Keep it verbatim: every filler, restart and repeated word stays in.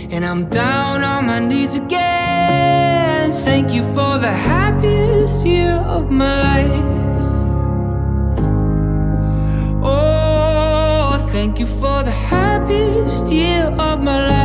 and I'm down on my knees again. Thank you for the happiest year of my life. Oh, thank you for the happiest year of my life.